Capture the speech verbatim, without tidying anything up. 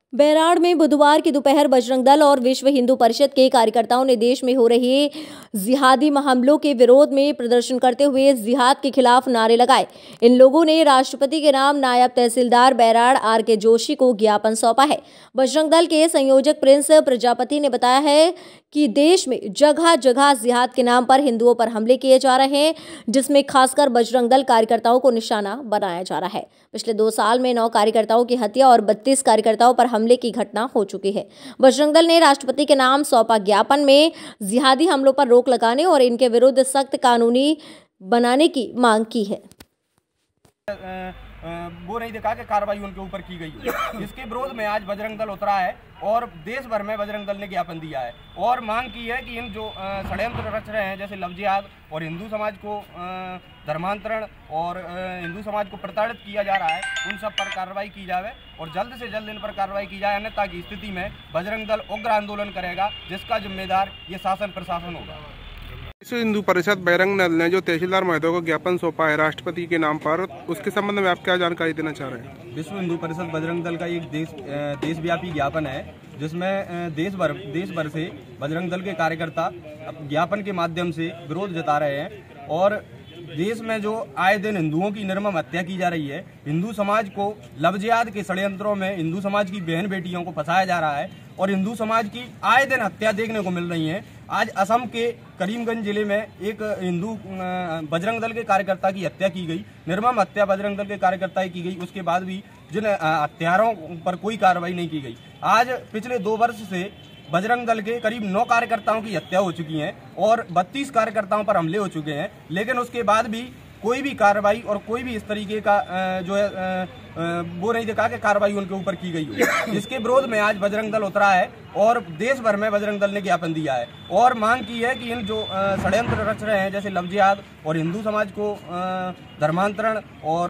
बैराड़ में बुधवार की दोपहर बजरंग दल और विश्व हिंदू परिषद के कार्यकर्ताओं ने देश में हो रहे जिहादी हमलों के विरोध में प्रदर्शन करते हुए जिहाद के खिलाफ नारे लगाए। इन लोगों ने राष्ट्रपति के नाम नायब तहसीलदार बैराड़ आर के जोशी को ज्ञापन सौंपा है। बजरंग दल के संयोजक प्रिंस प्रजापति ने बताया है कि देश में जगह जगह जिहाद के नाम पर हिंदुओं पर हमले किए जा रहे हैं, जिसमें खासकर बजरंग दल कार्यकर्ताओं को निशाना बनाया जा रहा है। पिछले दो साल में नौ कार्यकर्ताओं की हत्या और बत्तीस कार्यकर्ताओं पर हमले की घटना हो चुकी है। बजरंग दल ने राष्ट्रपति के नाम सौंपा ज्ञापन में जिहादी हमलों पर रोक लगाने और इनके विरुद्ध सख्त कानूनी बनाने की मांग की है। वो नहीं देखा कि कार्रवाई उनके ऊपर की गई है। इसके विरोध में आज बजरंग दल उतरा है और देश भर में बजरंग दल ने ज्ञापन दिया है और मांग की है कि इन जो षड्यंत्र रच रहे हैं, जैसे लव जिहाद और हिंदू समाज को धर्मांतरण और हिंदू समाज को प्रताड़ित किया जा रहा है, उन सब पर कार्रवाई की जाए और जल्द से जल्द इन पर कार्रवाई की जाए। अन्यथा की स्थिति में बजरंग दल उग्र आंदोलन करेगा, जिसका जिम्मेदार ये शासन प्रशासन होगा। विश्व हिंदू परिषद बजरंग दल ने जो तहसीलदार महोदय को ज्ञापन सौंपा है राष्ट्रपति के नाम पर, उसके संबंध में आप क्या जानकारी देना चाह रहे हैं? विश्व हिंदू परिषद बजरंग दल का एक देश देशव्यापी ज्ञापन है, जिसमें देश भर देश भर से बजरंग दल के कार्यकर्ता ज्ञापन के माध्यम से विरोध जता रहे हैं और देश में जो आए दिन हिंदुओं की निर्मम हत्या की जा रही है, हिंदू समाज को लव जिहाद के षड्यंत्रों में हिंदू समाज की बहन बेटियों को फंसाया जा रहा है और हिंदू समाज की आए दिन हत्या देखने को मिल रही है। आज असम के करीमगंज जिले में एक हिंदू बजरंग दल के कार्यकर्ता की हत्या की गई, निर्मम हत्या बजरंग दल के कार्यकर्ता की गई। उसके बाद भी जिन हत्यारों पर कोई कार्रवाई नहीं की गई। आज पिछले दो वर्ष से बजरंग दल के करीब नौ कार्यकर्ताओं की हत्या हो चुकी है और बत्तीस कार्यकर्ताओं पर हमले हो चुके हैं, लेकिन उसके बाद भी कोई भी कार्रवाई और कोई भी इस तरीके का जो है वो नहीं देखा कि कार्रवाई उनके ऊपर की गई हो। इसके विरोध में आज बजरंग दल उतरा है और देश भर में बजरंग दल ने ज्ञापन दिया है और मांग की है कि इन जो षड्यंत्र रच रहे हैं, जैसे लव जिहाद और हिंदू समाज को धर्मांतरण और